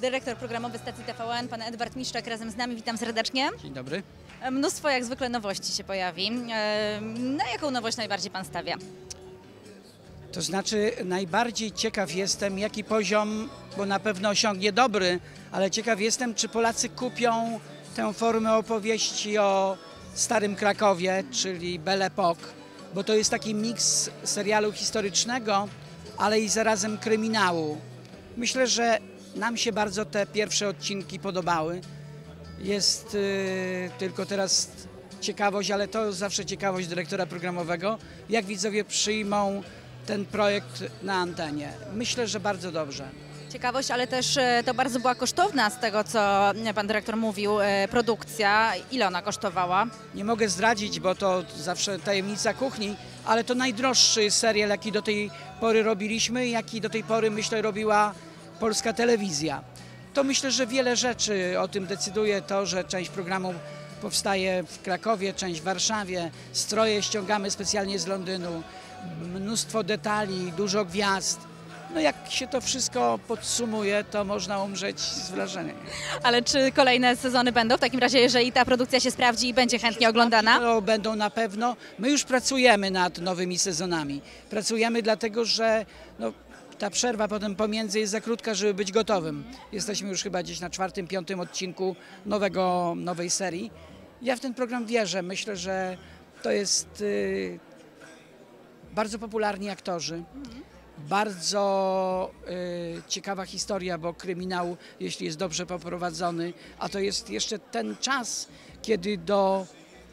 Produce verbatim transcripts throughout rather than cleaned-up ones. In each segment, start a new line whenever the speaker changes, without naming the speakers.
Dyrektor programowy stacji T V N, pan Edward Miszczak, razem z nami. Witam serdecznie.
Dzień dobry.
Mnóstwo jak zwykle nowości się pojawi. Na jaką nowość najbardziej pan stawia?
To znaczy najbardziej ciekaw jestem, jaki poziom, bo na pewno osiągnie dobry, ale ciekaw jestem, czy Polacy kupią tę formę opowieści o starym Krakowie, czyli Belle Époque, bo to jest taki miks serialu historycznego, ale i zarazem kryminału. Myślę, że nam się bardzo te pierwsze odcinki podobały. Jest yy, tylko teraz ciekawość, ale to zawsze ciekawość dyrektora programowego, jak widzowie przyjmą ten projekt na antenie. Myślę, że bardzo dobrze.
Ciekawość, ale też e, to bardzo była kosztowna, z tego co pan dyrektor mówił, e, produkcja. Ile ona kosztowała?
Nie mogę zdradzić, bo to zawsze tajemnica kuchni, ale to najdroższy serial, jaki do tej pory robiliśmy, jaki do tej pory, myślę, robiła polska telewizja. To myślę, że wiele rzeczy o tym decyduje to, że część programu powstaje w Krakowie, część w Warszawie, stroje ściągamy specjalnie z Londynu, mnóstwo detali, dużo gwiazd. No jak się to wszystko podsumuje, to można umrzeć z wrażenia.
Ale czy kolejne sezony będą? W takim razie, jeżeli ta produkcja się sprawdzi i będzie chętnie oglądana?
To będą na pewno. My już pracujemy nad nowymi sezonami. Pracujemy dlatego, że no, ta przerwa potem pomiędzy jest za krótka, żeby być gotowym. Jesteśmy już chyba gdzieś na czwartym, piątym odcinku nowego, nowej serii. Ja w ten program wierzę. Myślę, że to jest y, bardzo popularni aktorzy. Bardzo y, ciekawa historia, bo kryminał, jeśli jest dobrze poprowadzony, a to jest jeszcze ten czas, kiedy do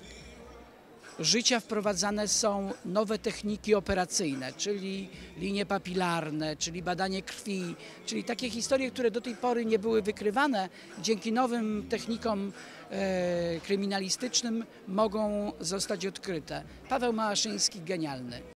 życia wprowadzane są nowe techniki operacyjne, czyli linie papilarne, czyli badanie krwi, czyli takie historie, które do tej pory nie były wykrywane, dzięki nowym technikom e, kryminalistycznym mogą zostać odkryte. Paweł Małaszyński, genialny.